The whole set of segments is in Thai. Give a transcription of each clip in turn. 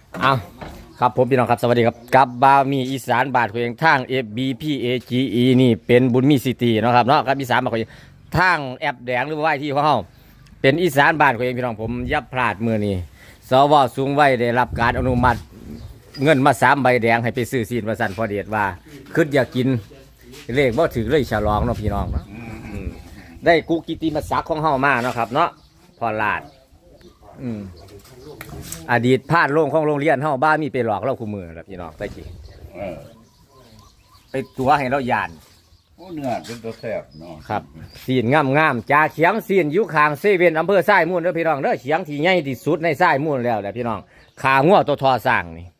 เอาครับผมพี่น้องครับสวัสดีครับกับบามีอีสานบาทเพลงทาง FBPAGE นี่เป็นบุญมีซิตี้นะครับเนาะครับอีสานบาทเพลงทางแอปแดงหรือว่าที่ของเขาเป็นอีสานบาทเพลงพี่น้องผมยับพลาดมือนี้สวสูงไว้ได้รับการอนุมัติเงินมา3 ใบแดงให้ไปซื้อซีนประสันพอเดชว่าขึ้นอยากกินเลขบ่ถือเลยฉลองเนาะพี่น้องเนาะได้กุกิติมศักดิ์ของเฮามาเนาะครับเนาะพอลาดอดีตพาดโรงของโรงเรียนเฮาบ้ามีไปหลอกเราคู่มือแล้วพี่น้องได้กี่ไปตัวให้เรายานโอ้เนื้อเป็นตัวแซ่บเนาะครับซีนงามจ่าเฉียงซีนยุคางเซเว่นอำเภอทรายมูลเด้อพี่น้องเด้อเฉียงที่ใหญ่ที่สุดในทรายมูลแล้วแหละพี่น้องขางัวตัวทอสร้างนี่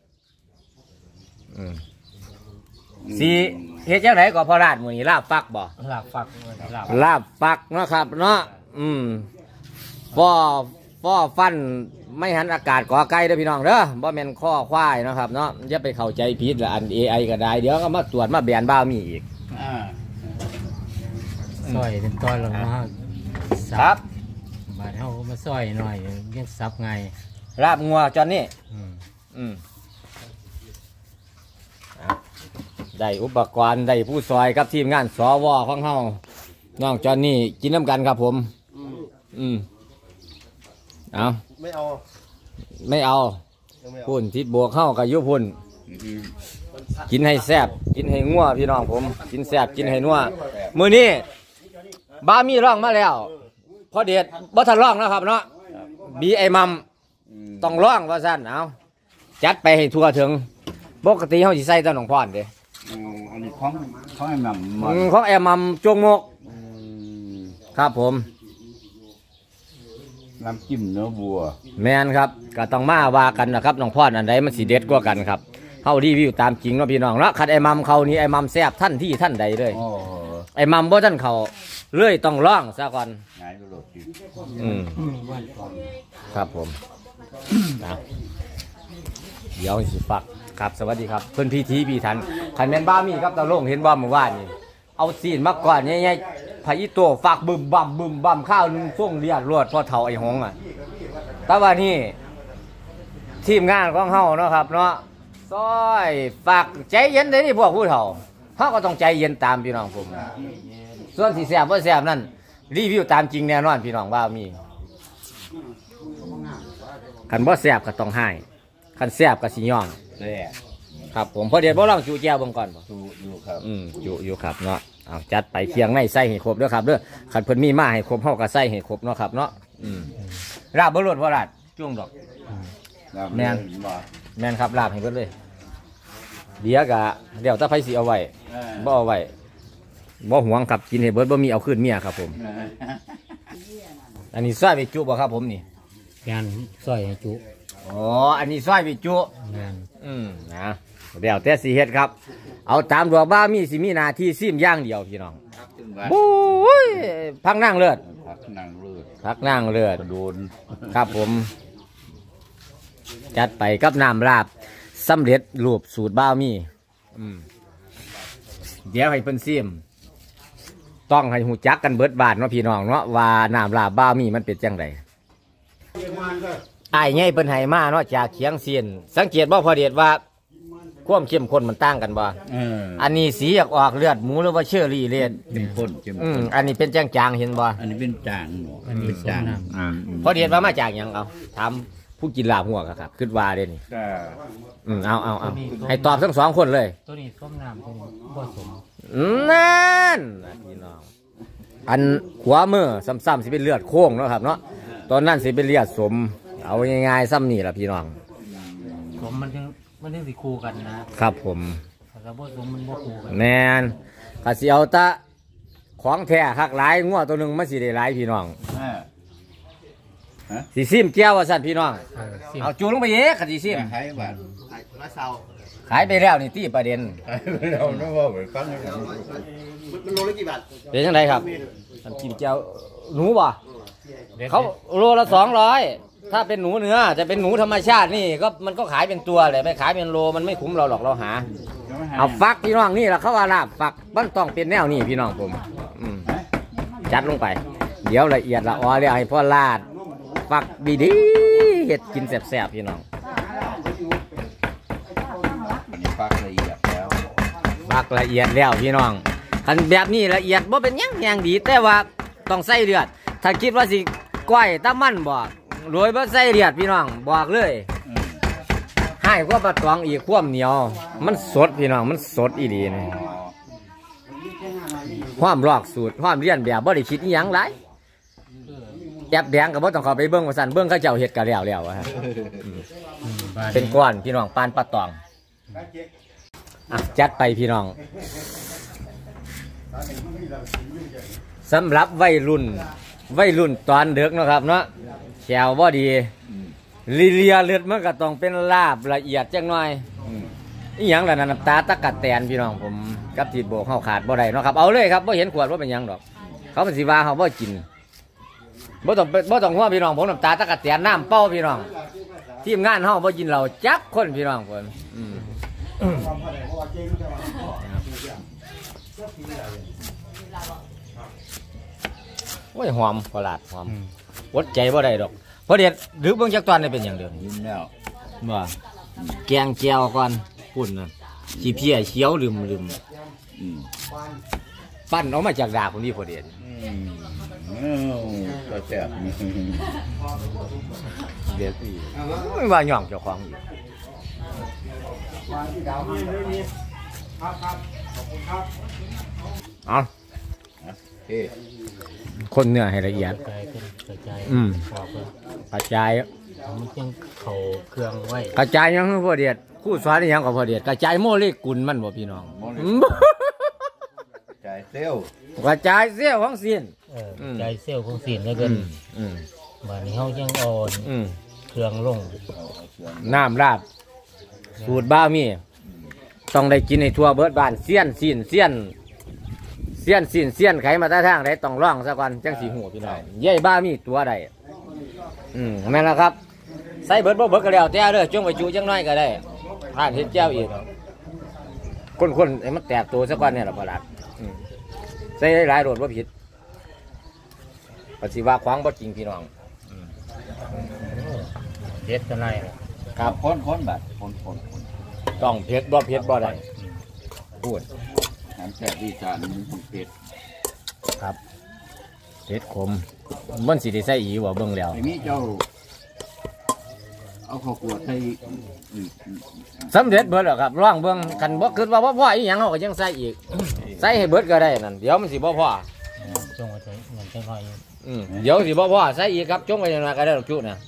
สีเฮ็ดจังไดก็พอราดมื้อนี้ลาบฟักบ่ลาบฟักเนาะครับเนาะฟ้อฟันไม่หันอากาศก่อไก่เด้อพี่น้องเด้อบ่แม่นข้อควายนะครับเนาะอย่าไปเข้าใจผิดละอัน AI ก็ได้เดี๋ยวก็มาตรวจมาแบนบ้ามีอีกซอยเป็นตอนลงมาครับบาดเฮามาซอยหน่อยยังซับไงลาบงัวจอนนี่ได้อุปกรณ์ได้ผู้ซอยกับทีมงานสวของเฮาน้องจอนนี่กินน้ำกันครับผมเอาไม่เอาพุ่นทิศบวกเข้ากับยุพุ่นกินให้แซ่บกินให้งัวพี่น้องผมกินแซ่บกินให้นัวมื้อนี้บ้ามีร่องมาแล้วพอเด็ดบ่ทันร่องนะครับเนาะบีไอมัมต้องร่องว่าสั้นเอาจัดไปให้ทั่วถึงปกติเขาสิใส่ตะหนองพรเด้อันนี้ของไอ้มัมของไอ้มัมจงมกครับผมน้ำจิ้มเนื้อวัวแมนครับก็ต้องมาว่ากันนะครับน้องพ่ออันใดมันสีเด็ดกว่ากันครับเข้ารีวิวตามจริงเนาะพี่น้องแล้วขัดไอ้มัมเขานี่ไอ้มัมแซ่บท่านที่ท่านใดเลยไอ้มัมบ่ท่านเขาเลื่อยต้องร้องซะก่อนครับผมเดี๋ยวสิฟักครับสวัสดีครับเพื่อนพี่ทีพี่ทันขันแมนบ้ามีครับตะโล่งเห็นบ้าเมื่อวานนี่เอาซีนมาก่อนเนี่ยพายิโตฝากบึมบั่มข้าวนึงส่งเลียดรวดพ่อเฒ่าไอ้หงอ่ะแต่ว่านี่ทีมงานของเฮาเนาะครับเนาะซอยฝากใจเย็นเลยนี่พวกผู้เฒ่าเฮาก็ต้องใจเย็นตามพี่น้องผมส่วนสีแสบว่าแสบนั่นรีวิวตามจริงแน่นอนพี่น้องว่ามีขันบ่แสบก็ต้องให้ขันแสบก็สิย่องครับผมพอเดี๋ยวบ่ลองจูแก้วเบิ่งก่อนบ่อยู่ครับจูอยู่ครับเนาะเอาจัดไปเคียงในใส่ให้ครบด้วยครับเด้อขันเพิ่นมีมาให้ครบเฮาก็ใส่ให้ครบเนาะครับเนาะลาบบ่รดบ่ลาดจุ่งดอกแม่นครับลาบให้เพิ่นเลยเดี๋ยวก็เดี๋ยวถ้าไผสิเอาไว้บ่เอาไว้บ่หวงครับกินให้เบิดบ่มีเอาคืนเมียครับผมอันนี้ซอยไปจุบ่ครับผมนี่งานซอยให้จุอ๋ออันนี้ซอยไปจุนะเดี๋ยวแต่สิเฮ็ดครับเอาตามดวงบ้ามีสิมีนาที่ซิมย่างเดียวพี่น้องโอ้ยพักนั่งเลือดพักนั่งเลือดโดนครับผมจัดไปกับน้ำลาบสำเร็จรูปสูตรบ้ามีเดี๋ยวให้เพิ่นซิมต้องให้หูจักกันเบิดบาทเนาะพี่น้องเนาะว่าน้ำลาบบ้ามีมันเป็นจังไดไอ้ไงเป็นไห้มาเนาะจากเขียงเซียนสังเกตว่าพอเดชว่าความเข้มข้นมันต่างกันบ่อันนี้สีอยากออกเลือดหมูหรือว่าเชอรี่เลือดเป็นข้นอันนี้เป็นจางๆเห็นบ่อันนี้เป็นจางเป็นจางพอเดชว่ามาจากยังเอาถามผู้กินลาบหัวครับคิดว่าเด่นเอาให้ตอบทั้ง2 คนเลยตัวนี้ส้มน้ำตัวนี้ผสมนั่นพี่น้องอันขวามือซ้ำๆสิเป็นเลือดโค้งเนาะครับเนาะตอนนั้นสิเป็นเลือดสมเอาง่ายๆซ้ำนี่แหละพี่น้องผมมันถึงสิคู่กันนะครับผมแต่บ่สมมันบ่คู่กันแน่นกะสิเอาตะของแท้คักหลายงัวตัวนึงมันสิได้หลายพี่น้องสิซิมแก้วว่าสั่นพี่น้องเอาจูลงไปเยอะกะสิซิมขายไปแล้วนี่ตี้ประเด็นเราไม่ว่าไปฟังมันโลละกี่บาทเป็นยังไงครับกินแก้วหนูบ่เขาโลละ200ถ้าเป็นหนูเนื้อจะเป็นหนูธรรมชาตินี่ก็มันก็ขายเป็นตัวเลยไม่ขายเป็นโลมันไม่คุ้มเราหรอกเราหาเอาฟักพี่น้องนี่แหละเขาว่าลาบฟักมันต้องเป็นแนวนี่พี่น้องผมจัดลงไปเดี๋ยวละเอียดละอ้อเลยให้พ่อลาดฟักดีๆเห็ดกินแสบๆพี่น้องฟักละเอียดแล้วฟักละเอียดแล้วพี่น้องคันแบบนี้ละเอียดบ่เป็นหยังอย่างดีแต่ว่าต้องใส่เลือดถ้าคิดว่าสิก้อยตะมันบ่โรยบ่ใส่เลือดพี่น้องบอกเลยให้กว่าปลาตองอีกความเหนียวมันสดพี่น้องมันสดอีหลีนี่ความลอกสูตรความเรียนแบบบ่ได้คิดอีหยังหลายแอบแดงก็บ่ต้องเข้าไปเบิ่งว่าซั่นเบิ่งเขาเจ้าเฮ็ดก็แล้วว่าเป็นก้อนพี่น้องปานปลาตองจัดไปพี่น้องสำหรับวัยรุ่นตอนเด็กนะครับเนาะแขวบ่ดีเลียเลือดมันก็ต้องเป็นลาบละเอียดจังหน่อยอีหยังล่ะน้ำตาตะกัดแตนพี่น้องผมกับทีโบกเข้าขาดบ่ได้เนาะครับเอาเลยครับบ่เห็นขวดว่าเป็นหยังดอกเขาเป็นสีวาเขาบ่กินบ่ต้องหัวพี่น้องผมน้ำตาตะกัดแตนน้ำเป้าพี่น้องทีมงานเฮาบ่กินเราจักคนพี่น้องผมโอ้ยหอมกว่าลาดหอมวดใจบ่ได้ดอกเพราะเด็ดหรือเบิ่งจักตอนได้เป็นอย่างเดิมยิ้มแล้วว่าแกงแก้วก่อนปุ่นนะชีเพียเขียวลืมปั้นออกมาจากดาคนนี้พอเด็ดก็แซ่บเด็ดอีไม่ว่าย่องเจ้าของอยู่เอาคนเนื้อให้ละเอียดกระจายขึ้นกระจายกระจายมันยังเข่าเครื่องไว้กระจายยังพอเด็ดคู่สอนยังกับพอเด็ดกระจายโมเลกุลมันบ่พี่น้องใจเซลล์กระจายเสี้ยวของสิ้นกระจายเซลล์ของสีนแล้วกันบ้านนี้เขายังอ่อนเครื่องลงน้ำราดสูตรบ้ามีต้องได้กินในทั่วเบิดบ้านเสี้ยนไขมาตาทางได้ต้องร่องซะก่อนจังสีหัวพี่น้องเย่บ้ามีตัวใดแม่นแล้วครับใส่เบิดบ่เบิดก็แล้วแต่เด้อจ้วงไปจูจังน้อยก็ได้ผ่านเฮ็ดแก้วอีกคนไอ้มันแตกตัวซะก่อนเนี่ยล่ะบ่ล่ะใส่หลายโดดบ่ผิดปฏิว่าขวางบ่จริงพี่น้องเด็ดกันไรครับคนแบบคนต้องเผ็ดบ่ได้พูดน้ำแซ่บดีจานมันต้องเผ็ดครับเผ็ดขมมันสิได้ใส่อีว่าเบิ่งแล้วไอ้นี่เจ้าเอาข้าวกวดใส่สำเร็จเบิดแล้วครับร่องเบิ่งกันบ่คิดว่าบ่พออีหยังเฮาก็ยังใส่อีกใส่ให้เบิดก็ได้นั่นเดี๋ยวมันสิบ่พอจงไว้ใช้เงินใช้หอยเดี๋ยวสิบ่พอใส่อีกครับจงไว้หน่อยก็ได้ดอกจุน่ะ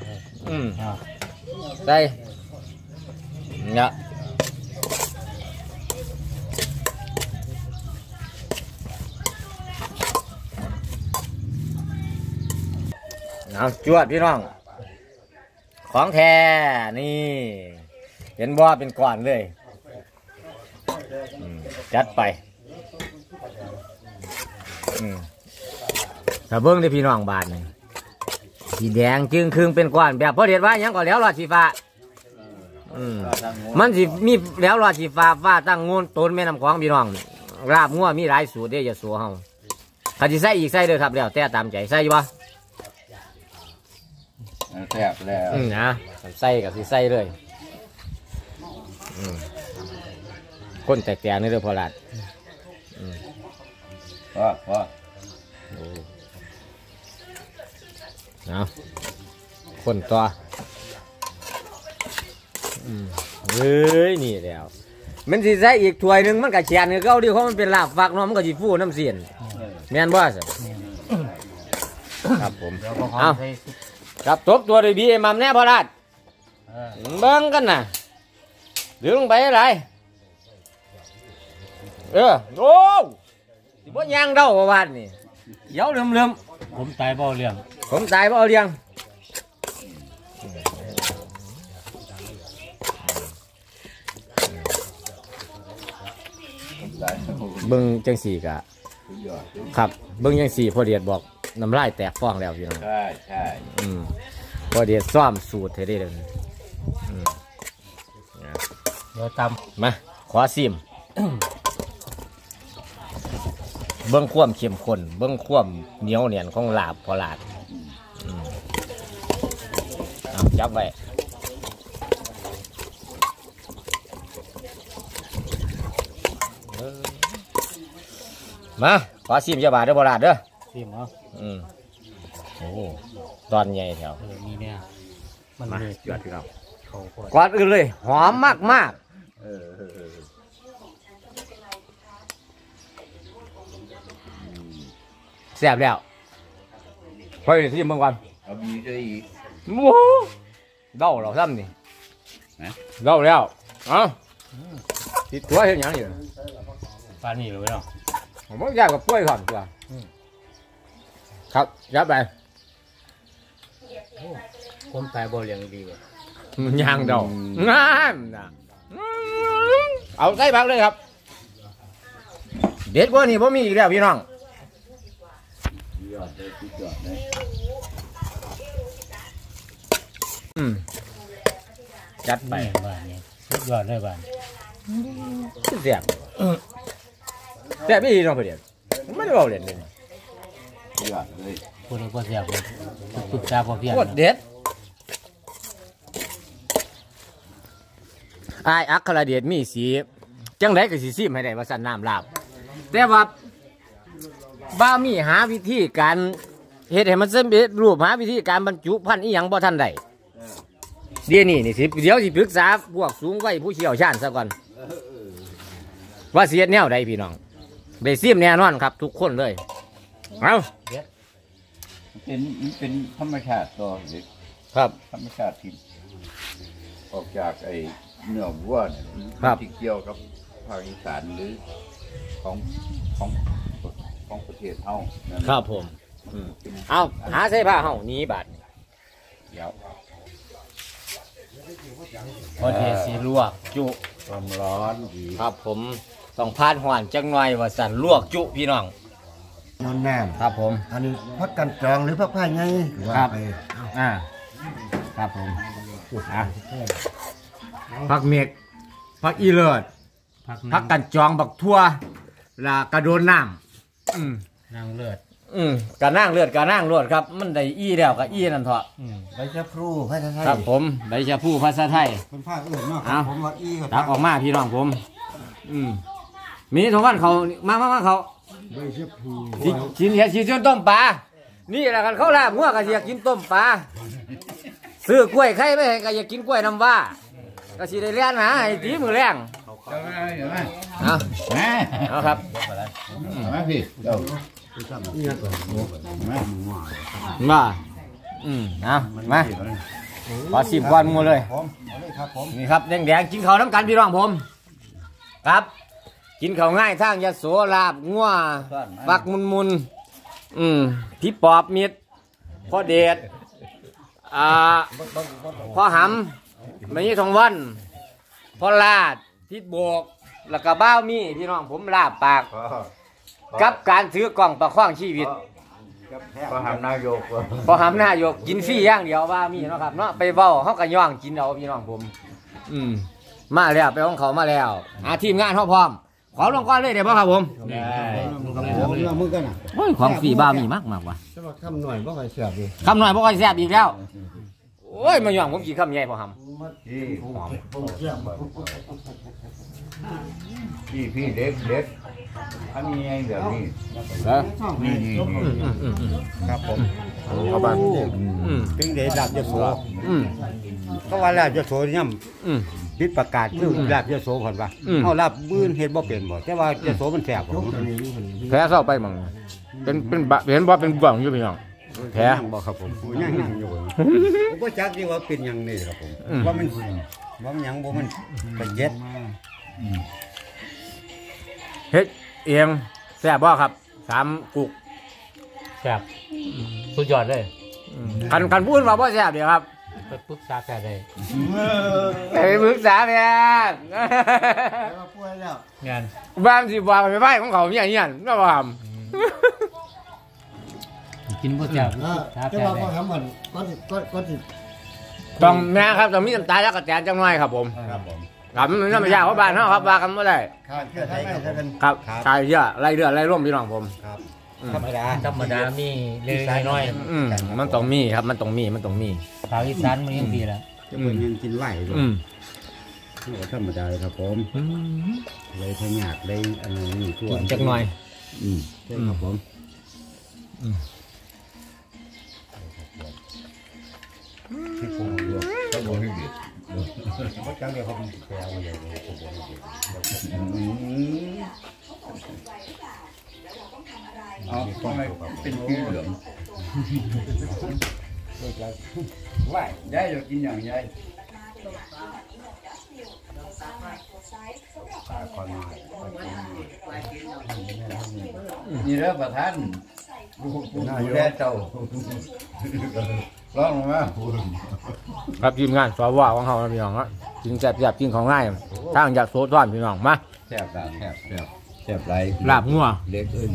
ใส่เนี่ยเอาจวดพี่น้องของแท้นี่เห็นบ่เป็นก้อนเลยจัดไปถ้าเบิ้งได้พี่น้องบาทหนึ่งสีแดงจึงครึ่งเป็นก้อนแบบพอเด็ดว่ายังก่อนแล้วหลอดสีฟ้ามันสิมีแล้วหลอดสีฟ้าตั้งงูนต้นแม่น้ำของพี่น้องลาบงัวมีหลายสูตรเด้อย่าสัวเฮาถ้าสิใส่อีกใส่เลยครับแล้วแต่ตามใจใส่บ่แซ่บแล้วนะใส่กับสิใส่เลยคนแตกๆนี่เด้อพอลาดพอเอาคนตัวเฮ้ยนี่แล้วมันสิใส่อีกถ้วยหนึ่งมันก็แฉนเก่าดิเพราะมันเป็นลาบฟักเนาะมันก็สิฟูน้ำเสียนแม่นบ่สิครับผมเอาครับทบตัวด้วยบีมัมแน่พอลาดเบิ้งกันนะเดี๋ยวลงไปอะไรโอ้สิบ่ย่างเด้าว่าวันนี่เดี๋ยวเริ่มผมตายเบาเรื่องผมตายบ่เอาเลี้ยงเบิ้งจังสี่กะครับเบิ้งจังสี่พอเดียดบอกน้ำลายแตกฟองแล้วพี่น้องใช่พอเดียดซ่อมสูตรให้ได้เลยเดี๋ยวตำมาขอซิมเบิ้งความเข้มข้นเบิ้งความเหนียวเหนียนของลาบพอลาดจับไว้มาขอซิมเจ้าบาทเด้อโบราณเด้อซิมเอาโอ้ตอนใหญ่แถวมีเนี่ยมันมาเลยจวดพี่น้องเขาพอก่อนอื่นเลยหอมมากเออๆแซ่บแล้วค่อยซิมเบิ่งก่อนเอาบีได้อีกโอ้เดาเราซ้ำนี่นะเดาแล้วเอ้าติดตัวเห็นหยังอยู่ปลานี่เลยเนาะผมว่าอยากกับกล้วยก่อนตัวครับยับไปผมตายบ่เลี้ยงดีกว่าย่างเดางามนะเอาใส่ผักเลยครับเด็ดกว่านี่ผมมีอีกแล้วพี่น้องยอดเลยสุดยอดเลยจัดไปไปบ้านนี้สุดยอดเลยบ้านแซ่บแซ่บพี่น้องเพื่อนไม่ได้เอาเล่นเลยยอดเลยพูดถึงก็เสียบเลยปรึกษาพ่อเพียงโคตรเด็ดไอ้อัครเดชมีสีจังไดก็สีซิมให้ได้ว่าสั่นน้ำลาบแต่ว่าบ้ามีหาวิธีการเฮ็ดให้มันสำเร็จรูปหาวิธีการบรรจุพันธุ์อีหยังบ่ทันได้เดี๋ยวนี้นี่สิเดี๋ยวสิปรึกษาพวกสูงวัยผู้เชี่ยวชาญซะก่อนว่าสิเฮ็ดแนวใดพี่น้องได้ซิมแน่นอนครับทุกคนเลยเอาเป็นธรรมชาติตัวเด็กครับธรรมชาติที่ออกจากไอ้เนื้อวัวเนี่ยครับที่เกี่ยวกับภาคอีสานหรือของของประเทศเฮานั่นครับผมเอาหาใส่ผ้าเฮานี้บาดเดี๋ยวพอเทสีลวกจุความร้อนดีครับผมต้องพาดหวานจังหน่อยว่าสั่นลวกจุพี่น้องนอนแน่ครับผมอันนี้พักกันจองหรือพักผ้าไงว่าครับไปครับผมผักเมกผักอีเลิศผักกันจองบักทั่วลากระโดนน้ำนางเลือดกระนั่งเลือดกระนั่งรวดครับ มันได้อี้แล้วกะอี้นั่นเถอะใบชะพลูพระไทยครับผมใบชะพูภาษาไทยเป็นผ้าอื่นเนาะเอาผมว่าอี้ก็ตักออกมาพี่น้องผม มีทงวันเขามาเขาใบชะพลูกินเห็ดชีชวนต้มปลา นี่แหละกันเขาลาบงัวก็อยากกินต้มปลา ซื้อกล้วยไข่ไม่ให้ก็อยากกินกล้วยน้ำว้าก็สิได้เลี้ยนหาให้ตีมือแรงเห็นไหมเอาแม่เอาครับเห็นไหมพี่เดี๋ยวมาเอามาขอสิบวันมูเลยผมเอาเลยครับผมนี่ครับแดงๆกินข้าวน้ำกันพี่น้องผม ครับ กินข้าวง่ายทางยะโสลาบงัวปักมุนพี่ปอบมิดพ่อเดชพ่อหำไม่ยี่ทองวันพ่อลาดทิดโบกแล้วก็บ้าวมีพี่น้องผมลาบปาก กับการถือกล่องประคองชีวิตก็ทำนายกพอหำหน้ายกกินฟรีอย่างเดียวว่ามีเนาะครับเนาะไปเว้าเขาก็ย่องกินเอาพี่น้องผม มาแล้วไปของเขามาแล้วทีมงานเขาพร้อมขอลงก้อนเลยเดี๋ยวบ่ครับผมได้เอามือกันอ่ะโอ้ยของฟรีบ้ามีมากว่ะจะมาคำหน่อยว่าใครเสียบดีคำหน่อยบ่ค่อยแซ่บอีกแล้วโอ้ยมาย่องผมกินคำใหญ่พอหผมเสียบพี่เด็กอันนี้ไงเดี๋ยวนี้ำนี่ครับผมเอาไปถึงเดี๋ยวลาบจะโสเพราะว่าลาบจะโสย่อืมำพิดประกาศคือลาบจะโสผ่อนว่า เอาลาบบื้นเฮ็ดบ่เป็นบ่แต่ว่าจะโสมันแสบผมแพ้เข้าไปมั่งเป็นบะเห็นบ่เป็นกล่องอยู่พี่น้องแพ้ยังบ่ครับผมยังอยู่ผมก็จักดีว่าเป็นหยังนี่ครับผมว่ามันหยังบ่มันเป็นเย็ดเฮ็ดเองแซ่บบ่ครับ3กุกแซ่บสุดยอดเลยคันพูดว่าบ่แซ่บเดี๋ยวครับไปปรึกษาแกได้ไปปรึกษาแม่มาป่วยแล้วงานบ้านสิว่าไปไหว้ของเขาอย่างนี้ก็บ่ทกินบ่แซ่บปรึกษาจะแกว่าได้พอทำมันก็สิำต้องแม่ครับต้องมีน้ำตาแล้วก็แจนจังหน่อยครับผมครับผมครับมันธรรมชาติของบ้านเฮาครับว่ากันบ่ได้ขาดเชื่อไทยครับกันครับชายเชื่อไล่เดือดไล่ร่วมพี่น้องผมครับธรรมดามีเล็กน้อยมันต้องมีครับมันต้องมีภาคอีสานมันยังดีแล้วจะเป็นยังกินไหวอยู่ ธรรมดาครับผมเลยพยากได้อันนี้ทั่วกินจักหน่อยใช่ครับผมที่ผมดูก็บอกให้ดีเพราะจังเดียวเขาเป็นแปลว่าอย่างนี้ผมบอกให้ดีเอาทำไมเป็นสีเหลืองว่ายยายจะกินอย่างยายนี่เรื่องประธานดูแลเจ้าร้องมาครับทีมงานสวของเขาพี่น้องฮะกินแซ่บๆกินของง่ายทางอยากโซดร้อนพี่น้องมาแซ่บแซ่บไรลาบงัวเล็กเอ้ย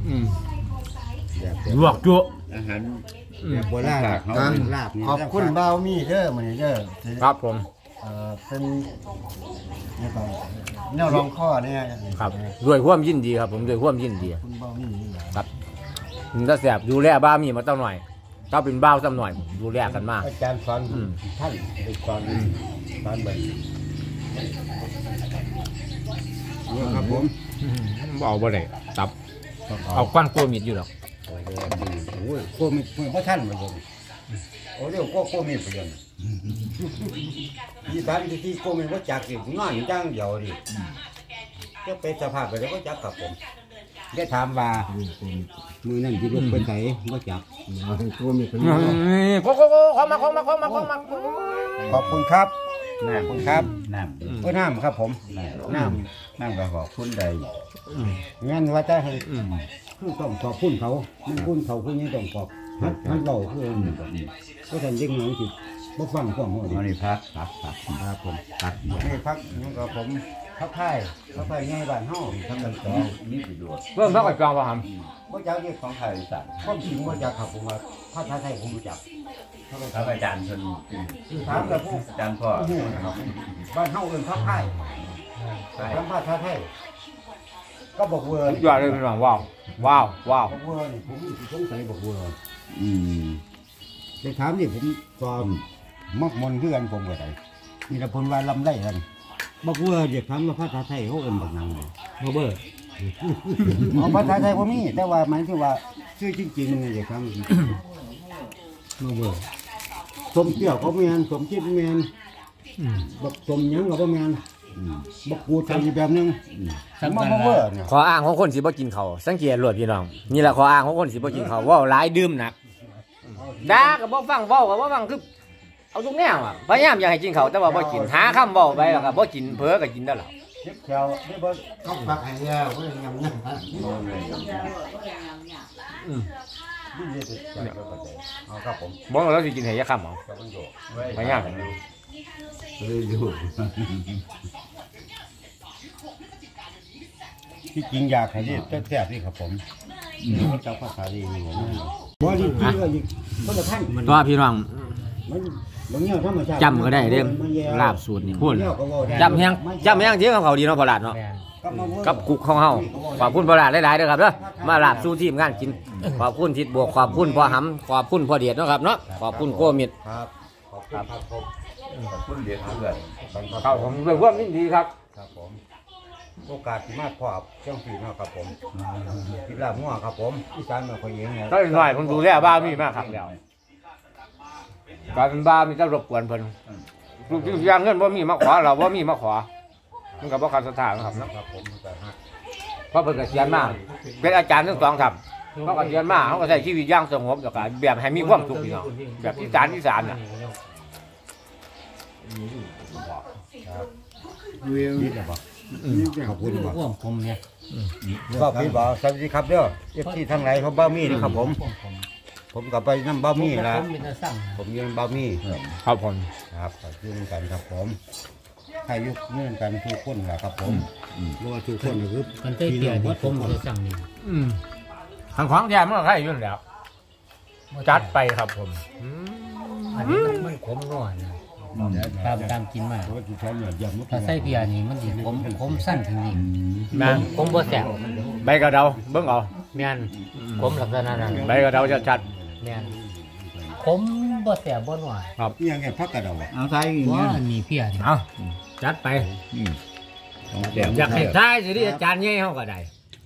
ลวกจุอาหารแบบโบราณเขาลาบขอบคุณบ่าวมีเด้อมื้อนี้เด้อครับผมเป็นเนี่ยก็แนวรองข้อเนี่ยครับด้วยความยินดีครับผมด้วยความยินดีคุณบ่าวมีนี่แหละครับถึงจะแซ่บดูแลบ้ามีมาตั้งหน่อยเจ้าเป็นบ้าวตั้งหน่อยดูแลกันมากอาจารย์สอนท่านเป็นสอนแบบนี่ครับผมเอาบ่ได้ตับเอาก้อนกลัวมิดอยู่หรอกโอ้ยโคมิเพราะท่านมาเลยโอ้เดี๋ยวโคมิไปยังยี่สามที่โคมิว่าจากอยู่นอนจ้างเดียวดิก็เป็นสภาพไปแล้วก็จักกับผมได้ถามว่ามือนั่นที่ลูกเป็นไงว่าจักตัวมีคนโคเข้ามาขอบคุณครับขอบคุณครับน้ก็น้ำครับผมน้ำน้ำกระหอบคุณใดำงั้นว่าจะให้คือต้องขอบคุณเขามันคุณเขาคือยังต้องขอบท่านเราคือก็ท่านยิ่งหน่อยจิบ่ฟังความหัวดีอันนี้พักครับผมตัดนี่พักนี่ก็ผมพักไทยง่ายบ้านเฮาทั้งกันสองนี่ประโยชน์เริ่มพักกับจองป่ะครับบ่จักที่ของไทยสั่งความจริงบ่จักครับผมว่าภาษาไทยผมรู้จักครับอาจารย์ชนถามกับผู้อาจารย์พ่อผู้นะครับบ้านเฮาเอิ้นพักไทยทำภาษาไทยก็บอกเวอร์ยอดเลยพี่น้องว้าวบอกเวอร์นี่ผมสงสัยบอกเวอร์ไปถามนี่ผมสอนมักมนคือกันผมก็ได้นี่ละพลว่าลำได้กันบอกเวอร์เด็กถามว่าภาษาไทยเขาเอิ้นบักนังบ่เบอร์เอาภาษาไทยบ่มีแต่ว่าหมายถึงว่าชื่อจริงๆนี่เด็กถามบ่เบอร์สมเกี่ยวก็แม่นสมจิตแม่นบักสมหยังก็บ่แม่นบักกูดอีกแบบนึงมาบ่เวอร์เนี่ยขออ้างของคนสิบ่กินเขาวสังเกตหลวดพี่น้องนี่แหละขออ้างของคนสิบ่กินเขาวว้าวหลายดื่มหนักด่ากับบ่ฟังเว้ากับบ่ฟังคือเอาทุกแนวอ่ะพยายามอยากให้กินเขาวแต่ว่าบ่กินหาคำเว้าไปแล้วก็บ่กินเผลอก็กินได้แล้วเจ็บแถวนี่บ่เขาปักให้แล้วเว้ยยำนั่นนี่เด็ดเอาครับผมบ่เราสิกินให้ยาคำเอาพยายามที่จริงอยากให้นี่แซ่บนี่ครับผมมันจะภาษาดีนี่ผมบ่ดีจริงก็อีกบ่ละท่านตัวพี่น้องมันบางอย่างธรรมชาติจำก็ได้เด้ลาบสูตรนี่พูดจำแฮงที่ของเขาดีเนาะพอลาดเนาะกับกุกของเฮาขอบคุณพอลาดหลายๆเด้อครับเด้อมาลาบสู่ทีมงานกินขอบคุณทิศบวกขอบคุณพ่อหำขอบคุณพ่อเดียดเนาะครับเนาะขอบคุณโกมิดครับขอบคุณครับผมขอบคุณเด็กเพื่อนครับผมด้วยความยินดีครับครับผมโอกาสที่มาพบเจ้าพี่เนาะครับผมที่ลาบงัวครับผมอีสานมาคนเองเนี่ยก็หน่อยผมดูแลบ้ามีมากครับเดียวการเป็นบ้ามีจะรบกวนเพิ่นทุกอย่างเงินว่ามีมาขอเราว่ามีมาขอมันกับว่าการสถานครับเนาะครับผมก็ฮะเพราะเพิ่นเกษียณมาเป็นอาจารย์ทั้งสองครับเขาเกษียณมาเขาก็ใช้ชีวิตอย่างสงบแล้วก็แบบให้มีความสุขพี่น้องแบบอีสานน่ะนี่แหละบ่ขอบคุณบ่พวกผมเนี่ยก็พี่บ่สวัสดีครับเด้อ FC ทั้งหลายเขาบ้ามีนี่ครับผมก็ไปนำบ้ามีล่ะผมเป็นตาสั่งผมยืนบ้ามีครับผมครับยืนกันครับผมให้ยุคยืนกันทุกคนล่ะครับผมเพราะว่าทุกคนก็คือกันเต้เปียที่ผมเป็นตาสั่งนี่ทางของแย่มันก็ใครอยู่แล้วจัดไปครับผมอันนี้มันขมนัวนะตามกินมาเพราะว่าที่ใช้เนี่ยอย่างมุกถ้าใส่เปียนี่มันสิผมสั้นถึงนี่แม่นผมบ่แซ่บใบกระเดาเบิ่งเอาแม่นผมลักษณะนั้นใบกระเดาชัดแม่นผมบ่แซ่บบ่นัวนี่ยังไงพักกระเดาเอาใส่อย่างว่าเงี้ยอันนี้เปียนี่ๆเอาจัดไปของแซ่บอยากให้ท้ายสิที่อาจารย์ใหญ่เฮาก็ได้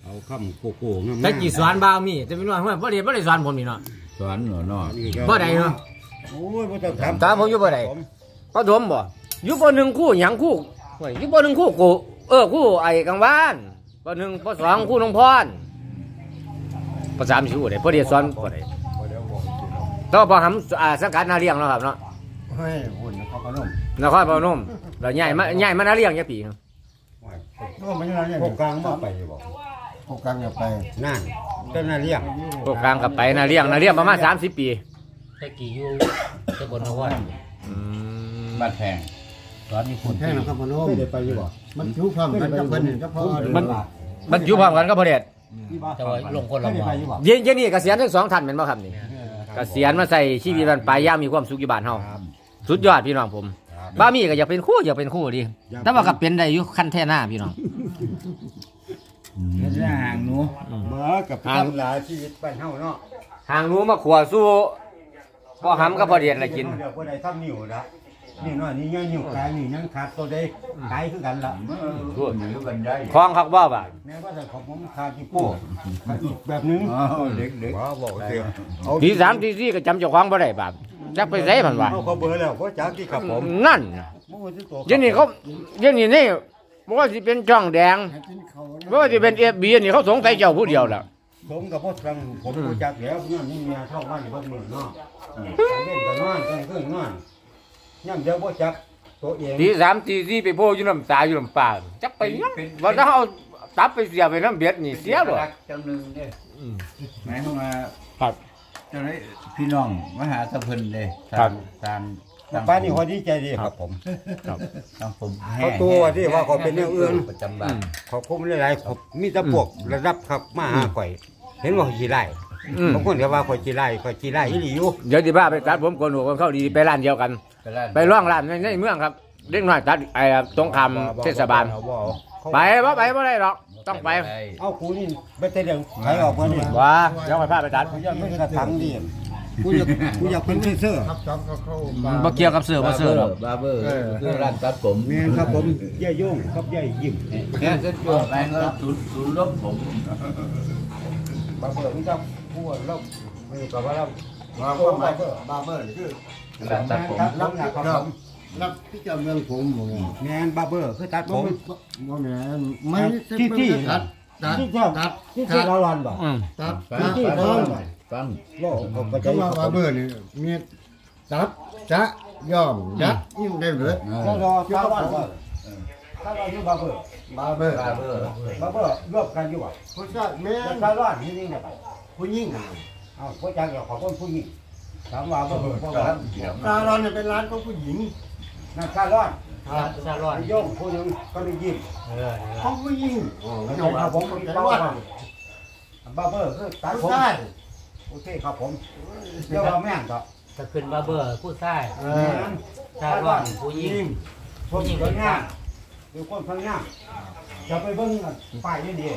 เอาคำโกโก้งามๆแต่กี่สอนบ่าวมีแต่พี่น้องว่าบ่ได้สอนผมนี่เนาะสอนหนูเนาะบ่ได้เนาะโอ้ยบ่ต้องถามตามผมอยู่บ่ได้ปฐมบ่อยู่ป.1คู่หยังคู่โอ้ยอยู่ป.1คู่กูคู่ไอ้กลางบ้านป.1ป.2คู่น้องพรป.3สิคู่ได้พอดีสอนบ่ได้ต้องพอหำสังกัดนาเลี้ยงเนาะครับเนาะเฮ้ยหุ่นเขาก็นุ่มนครพนมแล้วใหญ่มานาเลี้ยงจักปีครับนุ่มไม่ใช่เนี่ยพวกกลางบ่ไปบ่พวกกลางอย่าไปนั่นเจ้าหน้าเลี้ยงพวกกลางกับไปนาเลี้ยงประมาณ30 ปีตะกี้อยู่ตะบนนครบ้านแพงตอนนี้ฝุ่นแค่นั้นครับพนมไม่ได้ไปอยู่บ่มันคิ้วพร้อมกันกับเพิ่นนี่ก็พอมันอยู่พร้อมกันก็พอเด็ดแต่ว่าลงคนละไม่ได้หมไปออยู่บ่เย็นนี่เกษียณทั้งสองท่านเป็นบ่ครับนี่เกษียณมาใส่ชีวิตบรรปลายย่างมีความสุขอยู่บ้านเฮาสุดยอดพี่น้องผมบ้ามีก็อยากเป็นคู่ดิแต่ว่าก็เป็นได้อยู่ขั้นแท่หน้าพี่น้องนี่จะห่างหนูมากับทำหลายชีวิตบ้านเฮาเนาะห่างหนูมาขวสู้พ่อหำก็พอเด็ดละกินเดี๋ยวบ่ได้ทำนิ้วละนี่น้อยนี่ยังนิ้วกายนี่ยังขาดตัวใดกายคือกันล่ะพูดอยู่กันได้คลองคักบ่บ่าแม้ว่าแต่ของผมขาดที่โป้ขาดอีกแบบนึงเด็กบ่บอกเสียที3ที4ก็จำเจ้าของบ่ได้บาดจักไปไสมันว่าเอาเขาเบอร์แล้วบ่จักที่ครับผมนั่นบ่ว่าสิตัวเดี๋ยวนี้นี่บ่ว่าสิเป็นช่องแดงบ่ว่าสิเป็น FB นี่เขาสงสัยเจ้าผู้เดียวล่ะผมกับพ่อฟังผมรู้จักแล้วเพื่อนนี่เมียเท่าบ้านเบิ่งมื้อเนาะเล่นกันนอนกันคืนนอนยังเดี๋ยวบ่จักตัวเองที3ที4ไปโพอยู่น้ำตาอยู่น้ำปลาจักไปยังว่าถ้าเอาตับไปเสียไปน้ำเบ็ดนี่เสียบ่จังหนึ่งเนี่ยหมายความว่าครับเจ้าได้พี่น้องมาหาตะเพิ่นเลยครับตามป้านี่ขอดีใจดีครับผมตามผมเขาตัวที่ว่าเขาเป็นแนวอื่นประจำบ้านขอบคุณหลายๆครับมีแต่พวกระดับครับมาหาข่อย เห็นว่าข่อยขี้ไล่บางคนก็ว่าข่อยขี้ไล่อีหลีอยู่เดี๋ยวที่บ้าไปตัดผมโกนหัวคนเข้าดีไปร้านเดียวกัน ไปร่องร้านในเมืองครับเล็กน้อยตัดตรงคำเทศบาลไปบ่ได้หรอกต้องไปเอาคูนี่ไปแต่เดี๋ยวใครออกมานี่ว้าเดี๋ยวไปพาไปตัดกูอยากเป็นกระถังดิกูอยากเป็นเสื้อครับจับก็เข้าบ่เกี่ยวกับเสือบ่เสือหรอกบาร์เบอร์คือร้านตัดผมแม่นครับผมย่าโยงครับย่ายิ้มแค่จะจวดไปก็ศูนย์ลบผมบาเบอร์นี่ครับผู้ว่าเราไม่กับว่าเราบาร์เบอร์คือร้านตัดผมรับนะครับผมรับที่จะเมืองผมบ่ไงแม่นบาเบอร์คือตัดผมบ่แม่นไม่ที่ตัดตัดที่เจ้าตัดที่เราลอนบ่ตัดที่เขาฟังว่าเขาก็จะจะมาบาร์เบอร์นี่มีตัดจะย่อมยัดยิ่งได้เลยเรารอถ้าว่าถ้าเราอยู่บาเบอร์บาร์เบอร์บาร์เบอร์บาเบอร์รวบกันอยู่อ่ะผู้ชายแม่ถ้าร้อนนี่นี่เนี่ยผู้หญิงเอาพ่อจังอย่าขอคนผู้หญิงถามว่าบาเบอร์พ่อว่าตาเราเนี่ยเป็นร้านของผู้หญิงนั่นถ้าร้อนชาร้อนโยงผู้หญิงก็ได้ยิ้มของผู้หญิงเจ้าครับผมเป็นบ้าบาเบอร์คือตัดผมผู้ชายโอเคครับผมเจ้าว่าแม่งก็ถ้าขึ้นบาร์เบอร์ผู้ชายชาร้อนผู้หญิงผู้หญิงคนงามดูคนข้างหน้าจะไปเบิ่งป้ายนี่ดี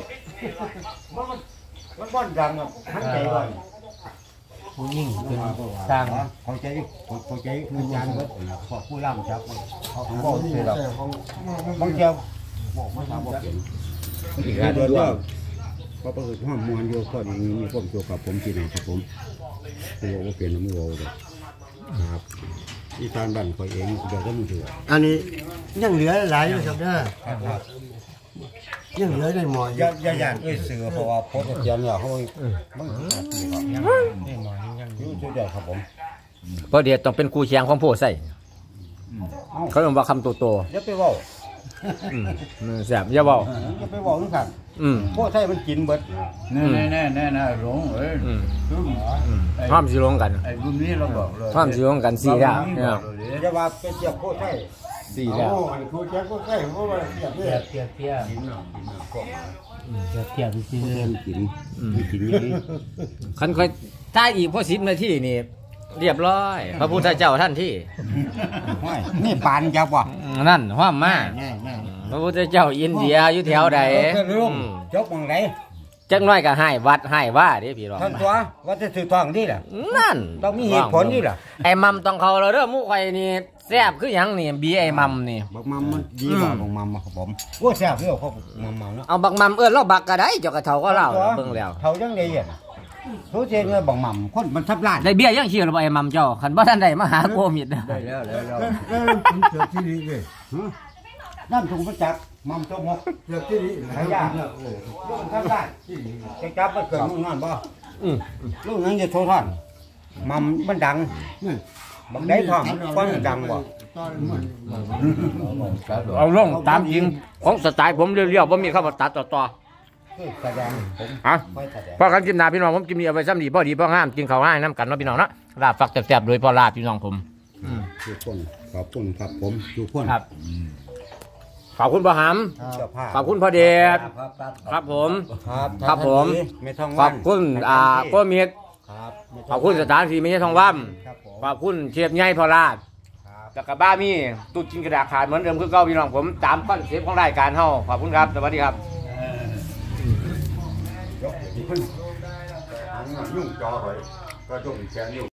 มันบ่อนดังอ่ะหันใจก่อนผู้หญิงเป็นสร้างเข้าใจคือจานเบิดขอผู้ล่ำจับเขาบอกเสียดอกบางเจ้าบอกมาถามบอกเป็นอีกเดือนว่าก็ประสบความมวลโยก็มีความโชกับผมที่ไหนครับผมตัวว่าเปลี่ยนน้ำโวเลยครับอีสานบ้านคอยเองเดี๋ยวก็มึงถืออันนี้ยังเหลือหลายอยู่ครับเด้อยังเหลือได้หมอยอย่าย่านเสือเพราะว่าโพสเจียนเนี่ยเขาบางอยู่จุดเดียวครับผมเพราะเดี๋ยวต้องเป็นกูเชียงของโพใส่เขาบอกว่าคำโตอย่าไปว่าแซ่บอย่าบอกอย่าไปว่าทุกท่าน พวกไทยมันกินเบิดแน่หลงเอ้ยห้ามสิลงกันไอ้รุ่นนี้เราบอกเลยห้ามสิลงกัน4ดาวเนี่ยอย่าว่าเป็นเจียบพวกไทย 4ดาวโอ้อันครูแจ็คก็ใกล้เพราะว่าเสียบเนี่ยเพียบไปซื้อกินกินอย่างนี้คันค่อยถ้าอีกพอ10 นาทีนี่เรียบร้อย พระพุทธเจ้าท่านที่นี่ปานจับวะนั่นห้ามมาพระพุทธเจ้าอินเดียอยู่แถวใดจบมองไหนจักน้อยก็ให้วัดให้ว่าเด้พี่รองท่านตัวว่าจะถือทองนี่แหละนั่นต้องมีเหตุผลนี่แหละไอ้มัมต้องเขาเราเด้อหมู่ข่อยนี่แซ่บคือหยังนี่บีไอ้มัมนี่บักมัมมันดีกว่าบักมัมครับผมโอ้แซ่บเด้อครับมัมเนาะเอาบักมัมเราบักก็ได้เจ้ากระเทาก็เล่าเบิ่งแล้วเท่าจังได๋อ่ะทุเจงเลยบักมัมคนมันทับล้านได้เบี้ยยังเชื่อหรือบ่ไอ้มัมเจ้าคันบ่ทันได้มาหาโควิดได้แล้วผมเสือที่นี่เลยนั่นถุงประจักษ์มัมตัวหมกเสือที่นี่หายากลูกทับล้านจะจับมันเกิดมึงนั่นบ่ลูกนั้นจะโทรทันมัมมันดังบักได้พร้อมฟังดังบ่เอาลงตามจริงของสไตล์ผมเรียวๆบ่มีคำว่าตัดต่อคือแสดงผมฮะค่อยแสดงพอกันกินหนาพี่น้องผมกินนี่เอาไว้ซ้ำดีพอดีพอห้ามกินข้าวง่ายน้ำกันเนาะพี่น้องเนาะลาบฟักแซ่บๆโดยพอลาบพี่น้องผมทุกคนขอบคุณครับผมทุกคนครับขอบคุณพ่อหเจ้าภาพำขอบคุณพ่อเดชครับผมครับครับผมไม่ต้องขอบคุณก็มีครับขอบคุณสถานที่ไม่ใช่ทองว่ครับผมำขอบคุณเชฟใหญ่พอลาบครับจากกระบ้ามีตุ๊ดกินกระดาษขาดเหมือนเดิมคือเก่าพี่น้องผมตามคอนเซปต์ของรายการเฮาขอบคุณครับสวัสดีครับยกขึ้นยุ่งจอไปก็ต้องแชร์ยุ่ง